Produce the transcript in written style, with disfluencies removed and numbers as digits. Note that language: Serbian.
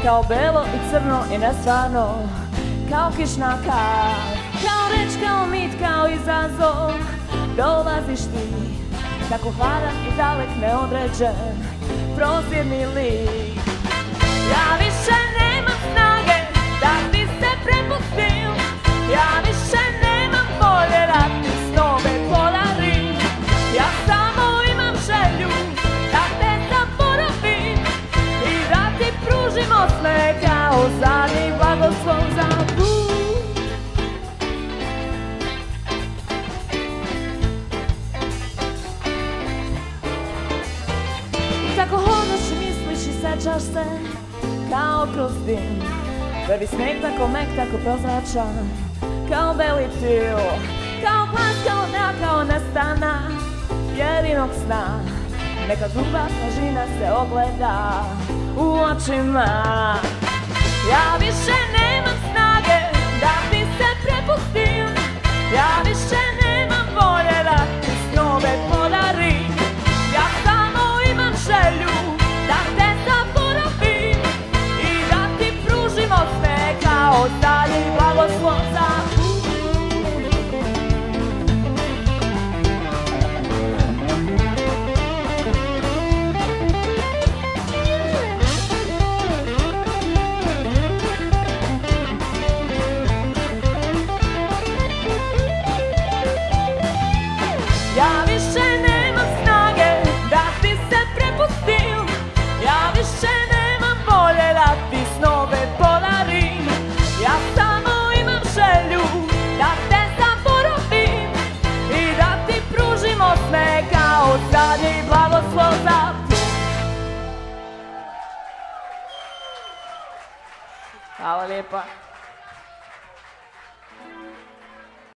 kao belo i crno i nestvarno, kao kišna kav, kao reč, kao mit, kao izazov. Dolaziš ti, tako hladan i dalek, neodređen, prozirni lik. Ja više nemam snage da ti se prepustim, ja više nemam volje da ti snove podarim. Ja samo imam želju da te zaboravim i da ti pružim osmeh kao zadnji blagoslov za put. Tako hodaš i misliš i sećaš se kao kroz dim, prvi sneg tako mek, tako prozračan, kao beli til, kao glas, kao da, kao nestana jedinog sna. Neka zuba snažina se ogleda u očima. Ja više nemam snage da ti se prepustim, ja više nemam volje da ti snove podarim. Ja samo imam želju da te zaboravim i da ti pružim osmeh kao zadnji blagoslov za put. Ja više nemam snage da ti se prepustim, ja više nemam volje da ti snove podarim. Ja samo imam želju da te zaboravim i da ti pružim osmeh kao zadnji blagoslov za put. Hvala lijepa.